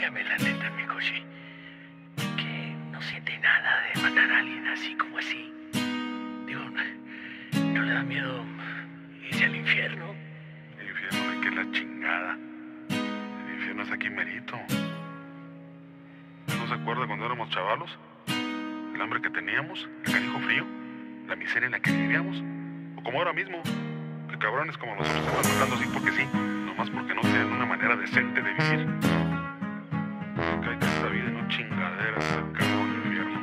dígame la neta, mi Koshi, que no siente nada de matar a alguien así como así. Digo, ¿no le da miedo irse al infierno? ¿El infierno de qué es la chingada? El infierno es aquí merito. ¿No se acuerda cuando éramos chavalos? El hambre que teníamos, el canijo frío, la miseria en la que vivíamos. O como ahora mismo, que cabrones como nosotros se están matando así porque sí, nomás porque no tienen una manera decente de vivir. Que hay que esta vida no chingadera, cabrón, infierno.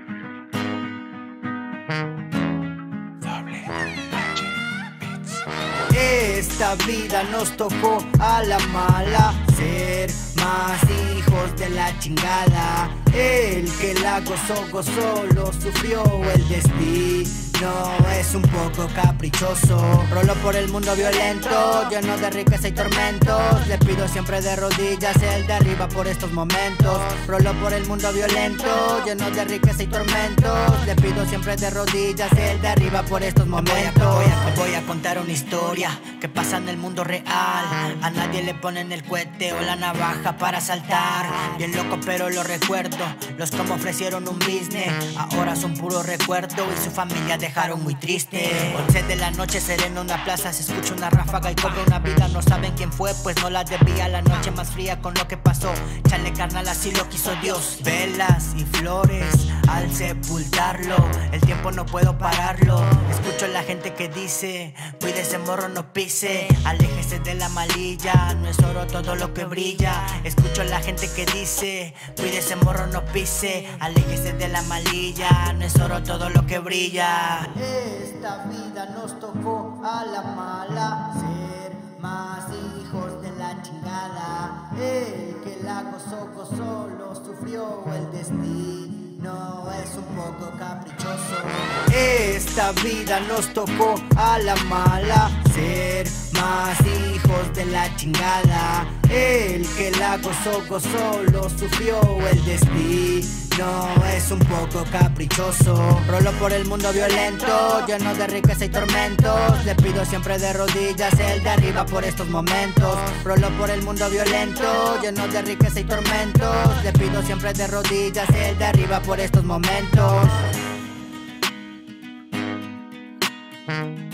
Esta vida nos tocó a la mala, ser más hijos de la chingada. El que la gozó, lo sufrió el destino. Es un poco caprichoso. Rolo por el mundo violento, lleno de riqueza y tormentos. Le pido siempre de rodillas el de arriba por estos momentos. Rolo por el mundo violento, lleno de riqueza y tormentos. Le pido siempre de rodillas el de arriba por estos momentos. Voy a contar una historia que pasa en el mundo real. A nadie le ponen el cohete o la navaja para saltar. Bien loco pero lo recuerdo. Los que me ofrecieron un business ahora son puro recuerdo y su familia dejaron muy triste. 11 de la noche sereno en una plaza, se escucha una ráfaga y cobra una vida. No saben quién fue, pues no la debía. La noche más fría con lo que pasó. Chale carnal, así lo quiso Dios. Velas y flores al sepultarlo. El tiempo no puedo pararlo. Escucho a la gente que dice: cuídese morro, no pise. Aléjese de la malilla, no es oro todo lo que brilla. Escucho a la gente que dice: cuídese morro, no pise. Aléjese de la malilla, no es oro todo lo que brilla. Esta vida nos tocó a la mala, ser más hijos de la chingada. El que la gozó, lo sufrió el destino. Es un poco caprichoso. Esta vida nos tocó a la mala, ser más hijos de la chingada. El que la gozó, lo sufrió el destino. Es un poco caprichoso. Rolo por el mundo violento, lleno de riqueza y tormentos. Le pido siempre de rodillas el de arriba por estos momentos. Rolo por el mundo violento, lleno de riqueza y tormentos. Le pido siempre de rodillas el de arriba por estos momentos.